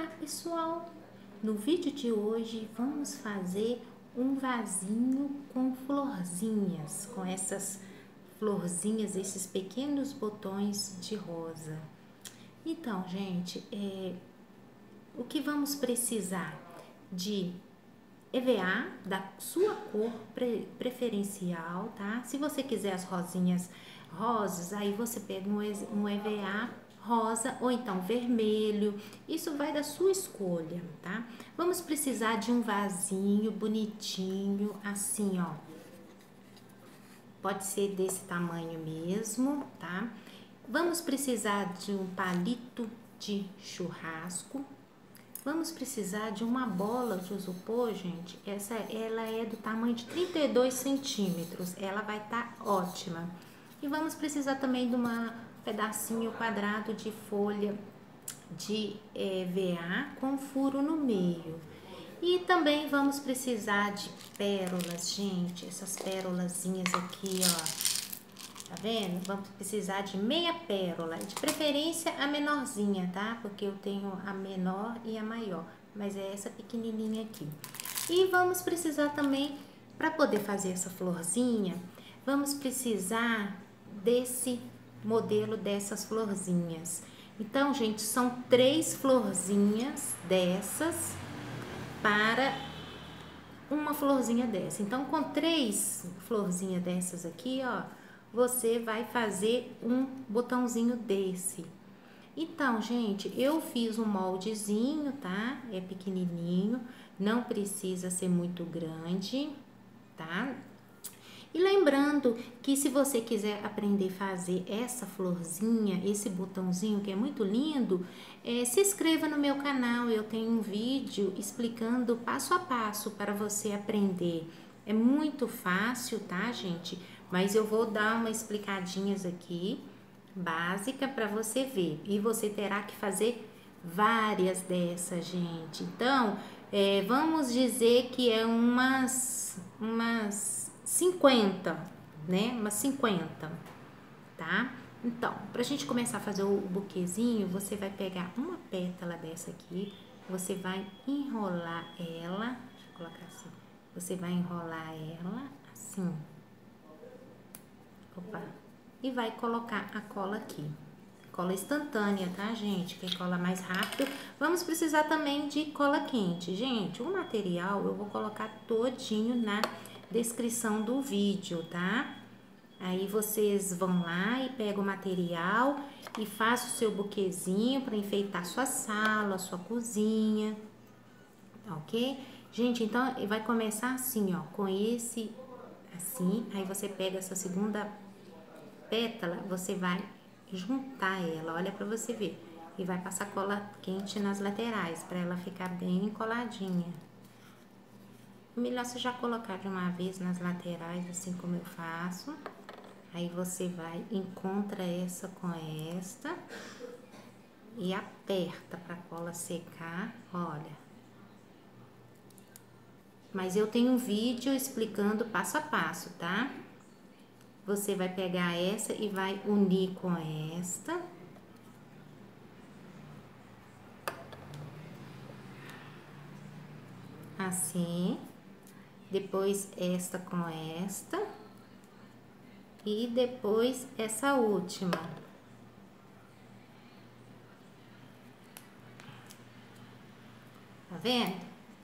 Olá pessoal, no vídeo de hoje vamos fazer um vasinho com florzinhas, com essas florzinhas, esses pequenos botões de rosa. Então gente, o que vamos precisar? De EVA da sua cor preferencial, tá? Se você quiser as rosinhas rosas, aí você pega um EVA rosa ou então vermelho, isso vai da sua escolha, tá? Vamos precisar de um vasinho bonitinho, assim, ó. Pode ser desse tamanho mesmo, tá? Vamos precisar de um palito de churrasco. Vamos precisar de uma bola de isopor, gente. Ela é do tamanho de 32 centímetros. Ela vai estar ótima. E vamos precisar também de um pedacinho quadrado de folha de EVA com furo no meio. E também vamos precisar de pérolas, gente. Essas pérolazinhas aqui, ó. Tá vendo? Vamos precisar de meia pérola, de preferência a menorzinha, tá? Porque eu tenho a menor e a maior, mas é essa pequenininha aqui. E vamos precisar também, para poder fazer essa florzinha, vamos precisar desse modelo dessas florzinhas. Então, gente, são 3 florzinhas dessas para uma florzinha dessa. Então, com 3 florzinhas dessas aqui, ó, você vai fazer um botãozinho desse. Então, gente, eu fiz um moldezinho, tá? É pequenininho, não precisa ser muito grande, tá? E lembrando que se você quiser aprender a fazer essa florzinha, esse botãozinho que é muito lindo, se inscreva no meu canal, eu tenho um vídeo explicando passo a passo para você aprender. É muito fácil, tá, gente? Mas eu vou dar umas explicadinhas aqui, básica, para você ver. E você terá que fazer várias dessas, gente. Então, vamos dizer que é umas 50, né? Umas 50, tá? Então, pra gente começar a fazer o buquezinho, você vai pegar uma pétala dessa aqui, você vai enrolar ela, deixa eu colocar assim, você vai enrolar ela assim, opa, e vai colocar a cola aqui. Cola instantânea, tá, gente? Quem cola mais rápido. Vamos precisar também de cola quente. Gente, o material eu vou colocar todinho na descrição do vídeo, tá? Aí vocês vão lá e pegam o material e façam o seu buquezinho para enfeitar sua sala, sua cozinha, ok? Gente, então vai começar assim, ó, com esse assim. Aí você pega essa segunda pétala, você vai juntar ela, olha para você ver, e vai passar cola quente nas laterais para ela ficar bem coladinha. Melhor você já colocar de uma vez nas laterais, assim como eu faço. Aí você vai, encontra essa com esta e aperta para a cola secar, olha. Mas eu tenho um vídeo explicando passo a passo, tá? Você vai pegar essa e vai unir com esta. Assim. Depois esta com esta. E depois essa última. Tá vendo?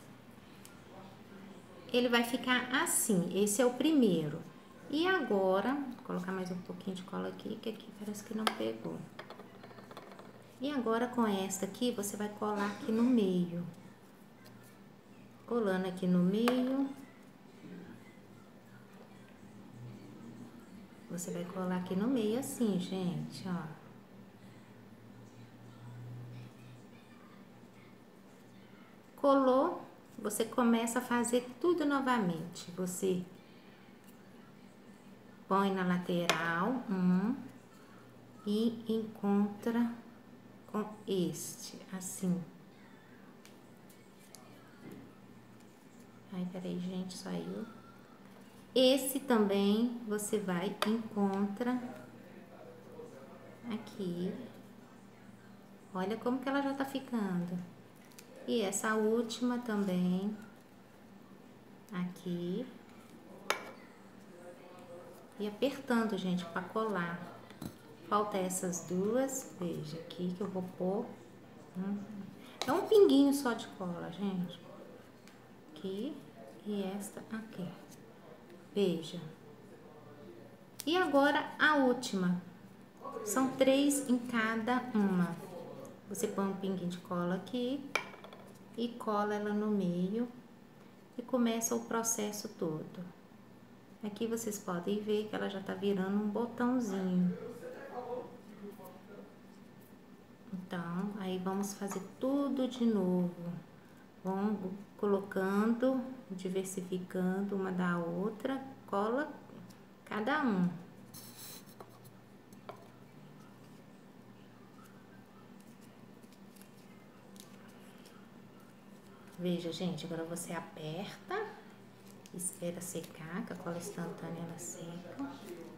Ele vai ficar assim. Esse é o primeiro. E agora, vou colocar mais um pouquinho de cola aqui, que aqui parece que não pegou. E agora com esta aqui, você vai colar aqui no meio. Colando aqui no meio. Você vai colar aqui no meio assim, gente, ó. Colou, você começa a fazer tudo novamente. Você põe na lateral e encontra com este, assim. Ai, peraí, gente, saiu. Esse também você vai, encontra aqui. Olha como que ela já tá ficando. E essa última também aqui. E apertando, gente, para colar. Falta essas duas, veja aqui que eu vou pôr. É um pinguinho só de cola, gente. Aqui e esta aqui. Veja. E agora a última. São 3 em cada uma. Você põe um pinguinho de cola aqui e cola ela no meio e começa o processo todo. Aqui vocês podem ver que ela já tá virando um botãozinho. Então, aí vamos fazer tudo de novo. Vamos colocando, diversificando uma da outra, cola cada um. Veja, gente, agora você aperta, espera secar, que a cola instantânea ela seca.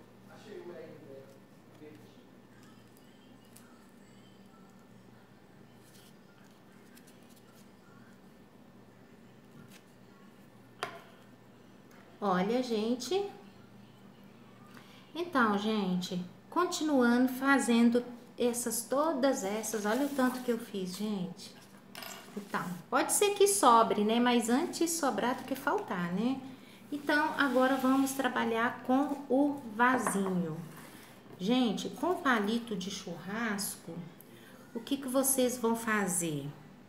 Olha, gente. Então, gente, continuando fazendo todas essas, olha o tanto que eu fiz, gente. Então, pode ser que sobre, né? Mas antes sobrar do que faltar, né? Então, agora vamos trabalhar com o vasinho. Gente, com palito de churrasco, o que vocês vão fazer?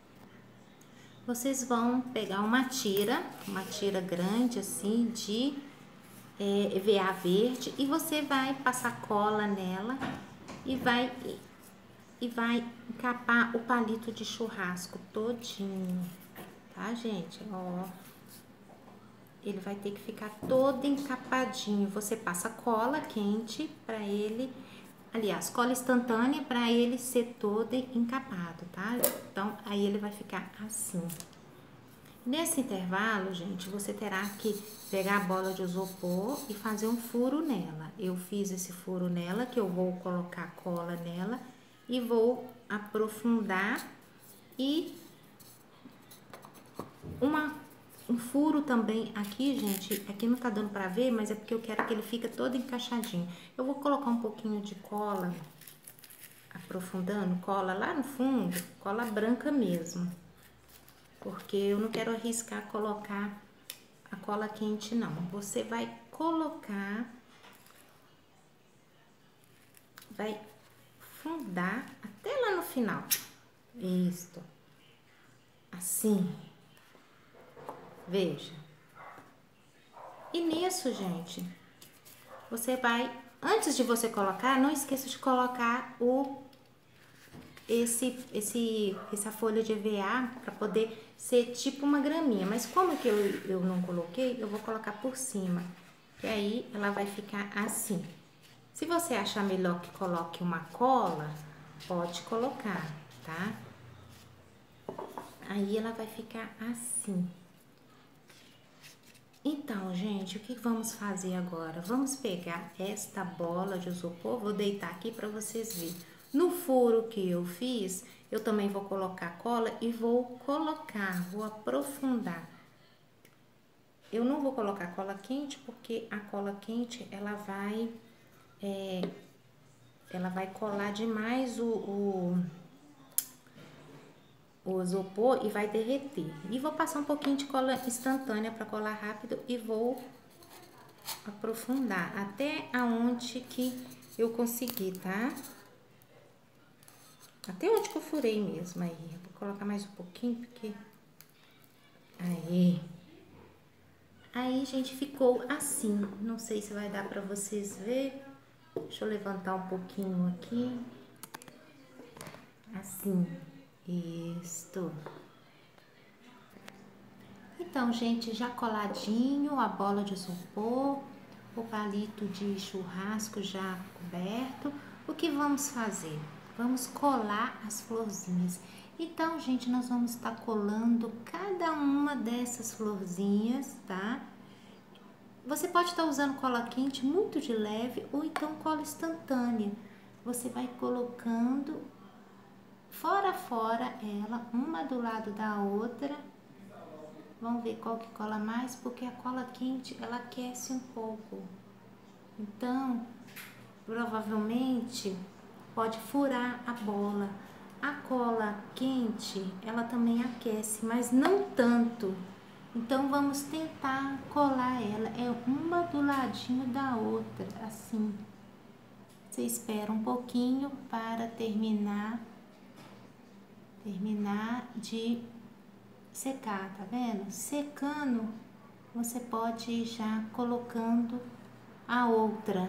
Vocês vão pegar uma tira grande assim de EVA verde e você vai passar cola nela e vai encapar o palito de churrasco todinho, tá, gente? Ó, ele vai ter que ficar todo encapadinho. Você passa cola quente para ele, aliás, cola instantânea para ele ser todo encapado, tá? Então, aí ele vai ficar assim. Nesse intervalo, gente, você terá que pegar a bola de isopor e fazer um furo nela. Eu fiz esse furo nela, que eu vou colocar cola nela e vou aprofundar e um furo também aqui, gente. Aqui não tá dando pra ver, mas é porque eu quero que ele fique todo encaixadinho. Eu vou colocar um pouquinho de cola, aprofundando, cola lá no fundo, cola branca mesmo. Porque eu não quero arriscar colocar a cola quente, não. Você vai colocar, vai fundar até lá no final. Isto. Assim. Veja. E nisso, gente, você vai, antes de você colocar, não esqueça de colocar essa folha de EVA para poder ser tipo uma graminha. Mas como que eu não coloquei, eu vou colocar por cima. E aí ela vai ficar assim. Se você achar melhor que coloque uma cola, pode colocar, tá? Aí ela vai ficar assim. Então, gente, o que vamos fazer agora? Vamos pegar esta bola de isopor, vou deitar aqui para vocês verem. No furo que eu fiz, eu também vou colocar cola e vou aprofundar. Eu não vou colocar cola quente, porque a cola quente, ela vai colar demais o isopor e vai derreter. E vou passar um pouquinho de cola instantânea para colar rápido e vou aprofundar até aonde que eu conseguir, tá? Até onde que eu furei mesmo aí. Eu vou colocar mais um pouquinho, porque... Aí, gente, ficou assim. Não sei se vai dar pra vocês ver. Deixa eu levantar um pouquinho aqui. Assim. Isto. Então, gente, já coladinho a bola de isopor, o palito de churrasco já coberto. O que vamos fazer? Vamos colar as florzinhas. Então, gente, nós vamos estar colando cada uma dessas florzinhas, tá? Você pode estar usando cola quente muito de leve ou então cola instantânea. Você vai colocando fora a fora ela, uma do lado da outra. Vamos ver qual que cola mais, porque a cola quente ela aquece um pouco. Então, provavelmente pode furar a bola. A cola quente, ela também aquece, mas não tanto. Então, vamos tentar colar ela. É uma do ladinho da outra, assim. Você espera um pouquinho para terminar de secar, tá vendo? Secando, você pode ir já colocando a outra.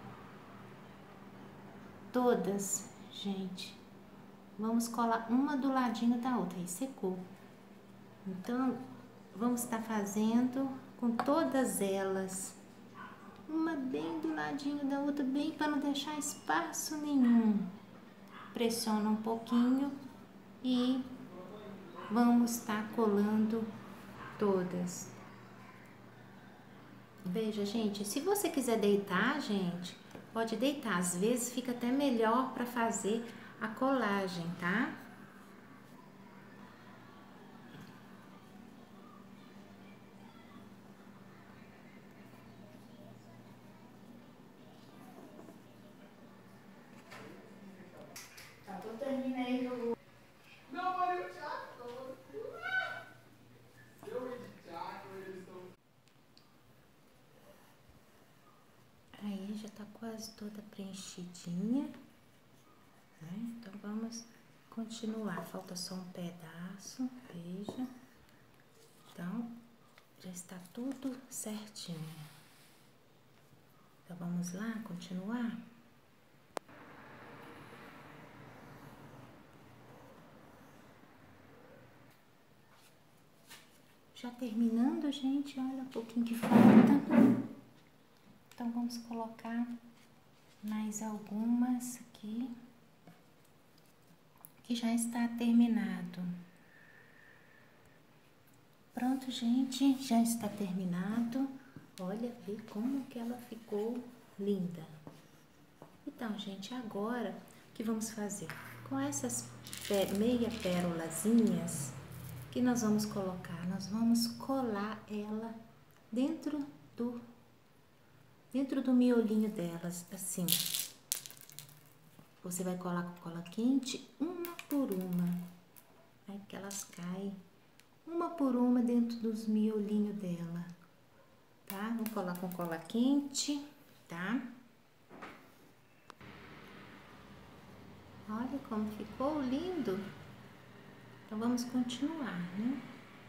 Todas, gente. Vamos colar uma do ladinho da outra. Aí secou. Então, vamos estar fazendo com todas elas. Uma bem do ladinho da outra, bem para não deixar espaço nenhum. Pressiona um pouquinho e vamos estar colando todas. Veja, gente, se você quiser deitar, gente, pode deitar. Às vezes fica até melhor para fazer a colagem, tá? Tá, então termina aí que eu vou. Não, mas eu já tô. Se eu editar, eles estão. Aí já tá quase toda preenchidinha, né? Então vamos continuar. Falta só um pedaço, veja. Então já está tudo certinho. Então vamos lá continuar. Já terminando, gente, olha um pouquinho que falta. Então vamos colocar mais algumas aqui, que já está terminado. Pronto, gente, já está terminado. Olha, vê como que ela ficou linda. Então, gente, agora o que vamos fazer? Com essas meia pérolazinhas que nós vamos colocar, nós vamos colar ela dentro do miolinho delas, assim. Você vai colar com cola quente, uma por uma. Aí que elas caem, uma por uma dentro dos miolinhos dela, tá? Vou colar com cola quente, tá? Olha como ficou lindo. Então, vamos continuar, né?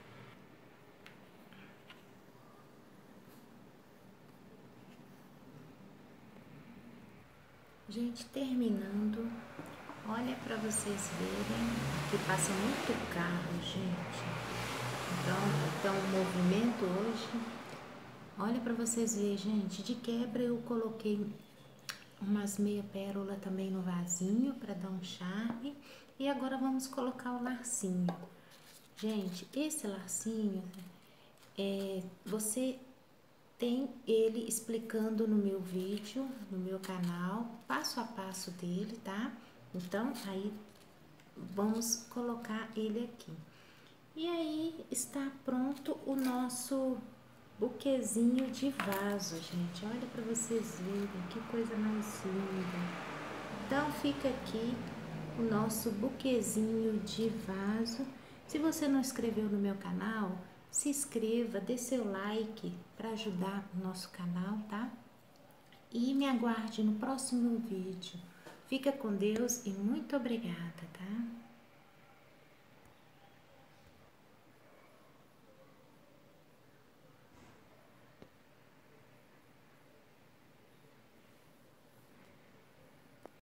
Gente, terminando, olha para vocês verem que passa muito carro, gente. Então o movimento hoje, olha para vocês verem, gente. De quebra eu coloquei umas meia pérola também no vasinho para dar um charme. E agora vamos colocar o lacinho. Gente, esse lacinho, você tem ele explicando no meu vídeo, no meu canal, passo a passo dele, tá? Então, aí vamos colocar ele aqui. E aí está pronto o nosso buquezinho de vaso, gente. Olha para vocês verem que coisa mais linda. Então, fica aqui o nosso buquezinho de vaso. Se você não inscreveu no meu canal, se inscreva, dê seu like para ajudar o nosso canal, tá? E me aguarde no próximo vídeo. Fica com Deus e muito obrigada, tá?